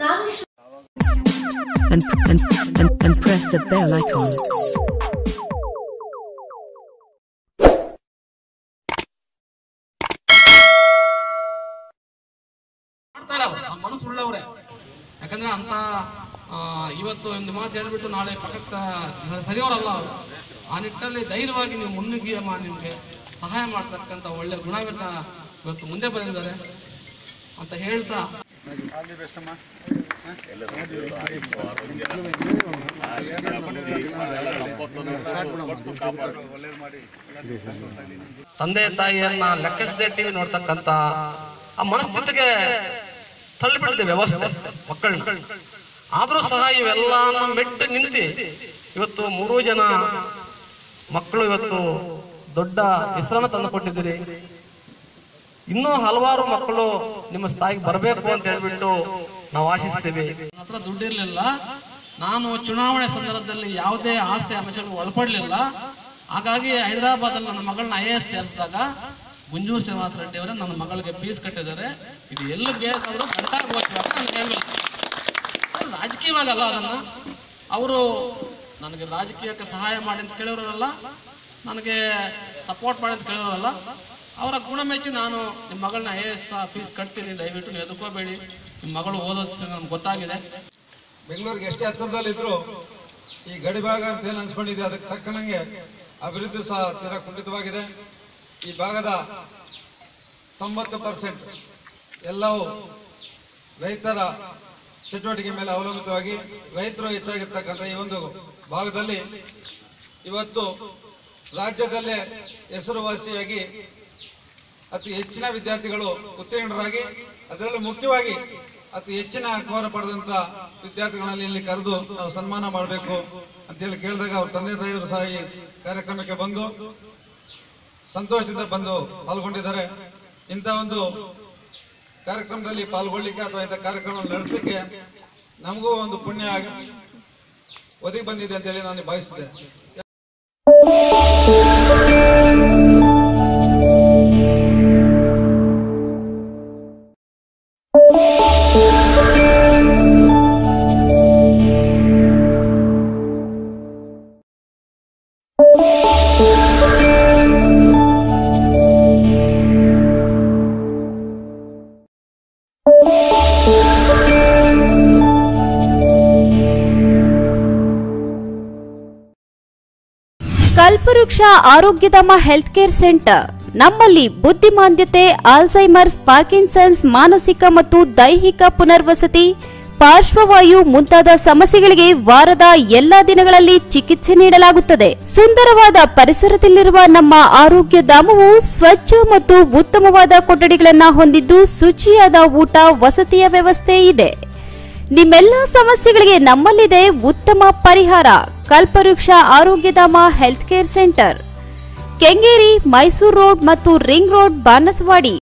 and press the bell icon. ಮನಸ್ಸು ಉಳ್ಳವರೇ, ಯಾಕಂದ್ರೆ ಅಂತ ಇವತ್ತು ಒಂದು ಮಾತು ಹೇಳ್ಬಿಟ್ಟು ನಾಳೆ ಪಕ್ಕದ ಸರಿಯವರಲ್ಲ ಅವರು. ಆ ನಿಟ್ಟಿನಲ್ಲಿ ಧೈರ್ಯವಾಗಿ ನೀವು ಮುನ್ನುಗ್ಗಿ ನಿಮಗೆ ಸಹಾಯ ಮಾಡ್ತಕ್ಕಂಥ ಒಳ್ಳೆ ಗುಣವಿನ ಇವತ್ತು ಮುಂದೆ ಬಂದಿದ್ದಾರೆ ಅಂತ ಹೇಳ್ತಾ ತಂದೆ ತಾಯಿಯನ್ನ ಲೆಕ್ಕಿಸದೆ ಟಿವಿ ನೋಡ್ತಕ್ಕಂಥ ಆ ಮನಸ್ಥಿತಿಗೆ ತಳ್ಳಿಬಿಟ್ಟಿದೆ ವ್ಯವಸ್ಥೆ ಮಕ್ಕಳನ್ನ. ಆದರೂ ಸಹ ಇವೆಲ್ಲ ಮೆಟ್ಟು ನಿಂತು ಇವತ್ತು 3 ಜನ ಮಕ್ಕಳು ಇವತ್ತು ದೊಡ್ಡ ಹೆಸರನ್ನು ತಂದುಕೊಟ್ಟಿದ್ದೀರಿ. ಇನ್ನೂ ಹಲವಾರು ಮಕ್ಕಳು ನಿಮ್ಮ ಸ್ಥಾಯಿಗೆ ಬರಬೇಕು ಅಂತ ಹೇಳ್ಬಿಟ್ಟು ನಾವು ಆಶಿಸ್ತೀವಿ. ಹತ್ರ ದುಡ್ಡಿರಲಿಲ್ಲ, ನಾನು ಚುನಾವಣೆ ಸಂದರ್ಭದಲ್ಲಿ ಯಾವುದೇ ಆಸೆ ಆಮಿಷಗಳು ಒಳಪಡಲಿಲ್ಲ. ಹಾಗಾಗಿ ಹೈದರಾಬಾದಲ್ಲಿ ನನ್ನ ಮಗಳನ್ನ IAS ಸೇರಿಸಿದಾಗ ಗುಂಜೂರು ಶ್ರೀನಿವಾಸ ರೆಡ್ಡಿ ಅವರೇ ನನ್ನ ಮಗಳಿಗೆ ಫೀಸ್ ಕಟ್ಟಿದ್ದಾರೆ. ಇದು ಎಲ್ಲಿ ಬೇಕಾದರೂ ರಾಜಕೀಯವಾಗಲ್ಲ, ಅದನ್ನು ಅವರು ನನಗೆ ರಾಜಕೀಯಕ್ಕೆ ಸಹಾಯ ಮಾಡಿ ಅಂತ ಕೇಳೋರಲ್ಲ, ನನಗೆ ಸಪೋರ್ಟ್ ಮಾಡಿ ಅಂತ ಕೇಳೋರಲ್ಲ. ಅವರ ಗುಣ ಮೆಚ್ಚಿ ನಾನು ನಿಮ್ಮ ಮಗಳನ್ನ IAS ಫೀಸ್ ಕಟ್ತೀನಿ, ದಯವಿಟ್ಟು ನೀವು ಎದುಕೋಬೇಡಿ, ನಿಮ್ಮ ಮಗಳು ಓದೋದು ನಮ್ಗೆ ಗೊತ್ತಾಗಿದೆ. ಬೆಂಗಳೂರಿಗೆ ಎಷ್ಟೇ ಹತ್ತಿರದಲ್ಲಿದ್ದರೂ ಈ ಗಡಿಭಾಗ ಅಂತ ಏನು ಅನ್ಸ್ಕೊಂಡಿದೆ ಅದಕ್ಕೆ ತಕ್ಕನಂಗೆ ಅಭಿವೃದ್ಧಿ ಸಹ ತೀರಾ ಕುಂಠಿತವಾಗಿದೆ. ಈ ಭಾಗದ 90% ಎಲ್ಲವೂ ರೈತರ ಚಟುವಟಿಕೆ ಮೇಲೆ ಅವಲಂಬಿತವಾಗಿ ರೈತರು ಹೆಚ್ಚಾಗಿರ್ತಕ್ಕಂಥ ಈ ಒಂದು ಭಾಗದಲ್ಲಿ ಇವತ್ತು ರಾಜ್ಯದಲ್ಲೇ ಹೆಸರುವಾಸಿಯಾಗಿ ಅತಿ ಹೆಚ್ಚಿನ ವಿದ್ಯಾರ್ಥಿಗಳು ಉತ್ತೀರ್ಣರಾಗಿ ಅದರಲ್ಲೂ ಮುಖ್ಯವಾಗಿ ಅತಿ ಹೆಚ್ಚಿನ ಅಂಕವನ್ನು ಪಡೆದಂಥ ವಿದ್ಯಾರ್ಥಿಗಳಲ್ಲಿ ಇಲ್ಲಿ ಕರೆದು ನಾವು ಸನ್ಮಾನ ಮಾಡಬೇಕು ಅಂತೇಳಿ ಕೇಳಿದಾಗ ಅವ್ರ ತಂದೆ ತಾಯಿಯವರು ಸಹ ಈ ಕಾರ್ಯಕ್ರಮಕ್ಕೆ ಬಂದು ಸಂತೋಷದಿಂದ ಬಂದು ಪಾಲ್ಗೊಂಡಿದ್ದಾರೆ. ಇಂಥ ಒಂದು ಕಾರ್ಯಕ್ರಮದಲ್ಲಿ ಪಾಲ್ಗೊಳ್ಳಿಕ್ಕೆ ಅಥವಾ ಇಂಥ ಕಾರ್ಯಕ್ರಮ ನಡೆಸಲಿಕ್ಕೆ ನಮಗೂ ಒಂದು ಪುಣ್ಯ ಒದಗಿ ಬಂದಿದೆ ಅಂತೇಳಿ ನಾನು ಭಾವಿಸಿದ್ದೆ. ಕಲ್ಪವೃಕ್ಷ ಆರೋಗ್ಯಧಾಮ ಹೆಲ್ತ್ ಕೇರ್ ಸೆಂಟರ್. ನಮ್ಮಲ್ಲಿ ಬುದ್ಧಿಮಾಂದ್ಯತೆ, ಆಲ್ಝೈಮರ್ಸ್, ಪಾರ್ಕಿನ್ಸನ್ಸ್, ಮಾನಸಿಕ ಮತ್ತು ದೈಹಿಕ ಪುನರ್ವಸತಿ, ಪಾರ್ಶ್ವವಾಯು ಮುಂತಾದ ಸಮಸ್ಯೆಗಳಿಗೆ ವಾರದ ಎಲ್ಲಾ ದಿನಗಳಲ್ಲಿ ಚಿಕಿತ್ಸೆ ನೀಡಲಾಗುತ್ತದೆ. ಸುಂದರವಾದ ಪರಿಸರದಲ್ಲಿರುವ ನಮ್ಮ ಆರೋಗ್ಯ ಧಾಮವು ಸ್ವಚ್ಛ ಮತ್ತು ಉತ್ತಮವಾದ ಕೊಠಡಿಗಳನ್ನು ಹೊಂದಿದ್ದು ಶುಚಿಯಾದ ಊಟ ವಸತಿಯ ವ್ಯವಸ್ಥೆ ಇದೆ. ನಿಮ್ಮೆಲ್ಲ ಸಮಸ್ಯೆಗಳಿಗೆ ನಮ್ಮಲ್ಲಿದೆ ಉತ್ತಮ ಪರಿಹಾರ. Kalpavriksha Arogyadhama health care centre, Kengeri, Mysuru road ಮತ್ತು ರಿಂಗ್ ರೋಡ್, ಬಾನಸವಾಡಿ.